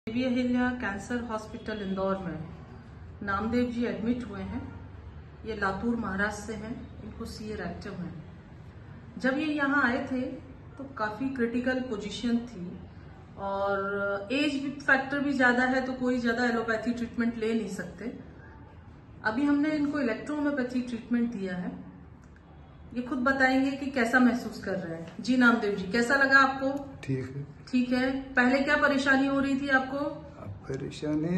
देवी Ahilya cancer hospital Indore में नामदेव जी admit हुए हैं। ये लातूर महाराष्ट्र से हैं, इनको सीए एक्टिव हैं। जब ये यहाँ आए थे तो काफी क्रिटिकल पोजीशन थी और एज फैक्टर भी ज्यादा है तो कोई ज्यादा एलोपैथी ट्रीटमेंट ले नहीं सकते। अभी हमने इनको इलेक्ट्रोहोम्योपैथी ट्रीटमेंट दिया है। ये खुद बताएंगे कि कैसा महसूस कर रहे हैं। जी नामदेव जी, कैसा लगा आपको? ठीक है। ठीक है। पहले क्या परेशानी हो रही थी आपको? परेशानी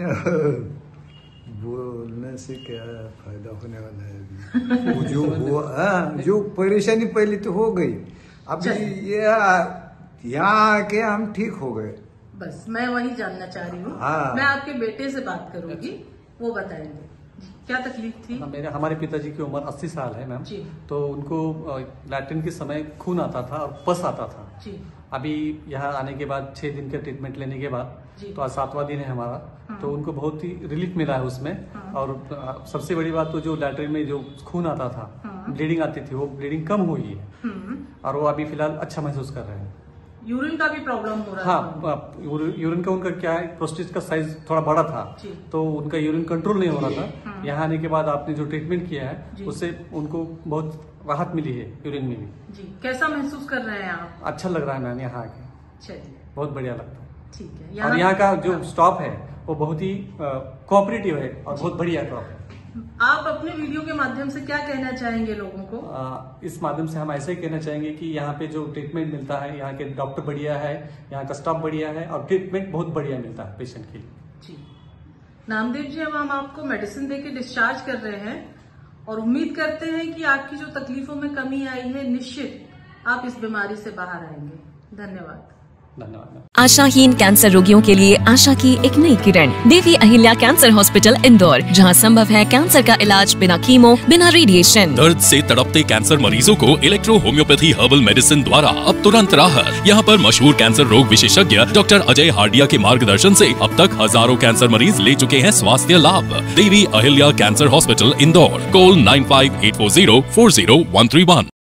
बोलने से क्या फायदा होने वाला है अभी। वो जो हुआ जो परेशानी पहले तो हो गई, अभी ये यहाँ आके हम ठीक हो गए। बस मैं वही जानना चाह रही हूँ। मैं आपके बेटे से बात करूंगी, वो बताएंगे क्या तकलीफ थी। हमारे पिताजी की उम्र 80 साल है मैम, तो उनको लैट्रिन के समय खून आता था और पस आता था जी। अभी यहाँ आने के बाद 6 दिन का ट्रीटमेंट लेने के बाद तो आज 7वां दिन है हमारा, तो उनको बहुत ही रिलीफ मिला है उसमें। और सबसे बड़ी बात तो जो लैट्रिन में जो खून आता था, ब्लीडिंग आती थी, वो ब्लीडिंग कम हुई है और वो अभी फिलहाल अच्छा महसूस कर रहे हैं। यूरिन का भी प्रॉब्लम हो रहा था? यूरिन का उनका क्या है, प्रोस्टेट का साइज थोड़ा बड़ा था तो उनका यूरिन कंट्रोल नहीं हो रहा था। यहाँ आने के बाद आपने जो ट्रीटमेंट किया है उससे उनको बहुत राहत मिली है यूरिन में भी जी। कैसा महसूस कर रहे हैं आप? अच्छा लग रहा है मैम, यहाँ आके चलिए बहुत बढ़िया लगता है। ठीक है। और यहाँ का जो स्टाफ है वो बहुत ही कोऑपरेटिव है और बहुत बढ़िया स्टाफ है। आप अपने वीडियो के माध्यम से क्या कहना चाहेंगे लोगों को? इस माध्यम से हम ऐसे ही कहना चाहेंगे कि यहाँ पे जो ट्रीटमेंट मिलता है, यहाँ के डॉक्टर बढ़िया है, यहाँ का स्टाफ बढ़िया है और ट्रीटमेंट बहुत बढ़िया मिलता है पेशेंट के लिए जी। नामदेव जी, अब हम आपको मेडिसिन देके डिस्चार्ज कर रहे हैं और उम्मीद करते हैं कि आपकी जो तकलीफों में कमी आई है, निश्चित आप इस बीमारी से बाहर आएंगे। धन्यवाद। आशाहीन कैंसर रोगियों के लिए आशा की एक नई किरण, देवी अहिल्या कैंसर हॉस्पिटल इंदौर, जहां संभव है कैंसर का इलाज बिना कीमो, बिना रेडिएशन। दर्द से तड़पते कैंसर मरीजों को इलेक्ट्रो होम्योपैथी हर्बल मेडिसिन द्वारा अब तुरंत राहत। यहां पर मशहूर कैंसर रोग विशेषज्ञ डॉक्टर अजय हार्डिया के मार्गदर्शन से अब तक हजारों कैंसर मरीज ले चुके हैं स्वास्थ्य लाभ। Devi Ahilya cancer hospital Indore, call 9584040131।